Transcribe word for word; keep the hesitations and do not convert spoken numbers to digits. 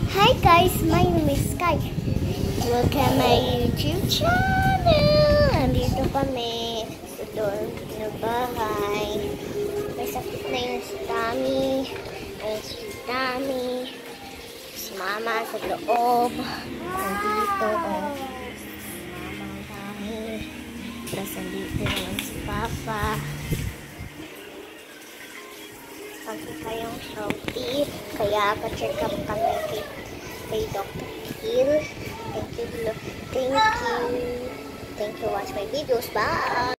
Hi guys, my name is Skye. Welcome my YouTube channel. Andito kami sa dorm na bahay. May sakit na yung si Tami. Ayun si Tami. Si Mama sa loob. Andito. Oh. Mama ang Tami. Tapos andito naman si Papa. Pagka kayong healthy, kaya ka-check up kami kay, kay Doctor Hill. Thank you, thank you, thank you, watch my videos, bye!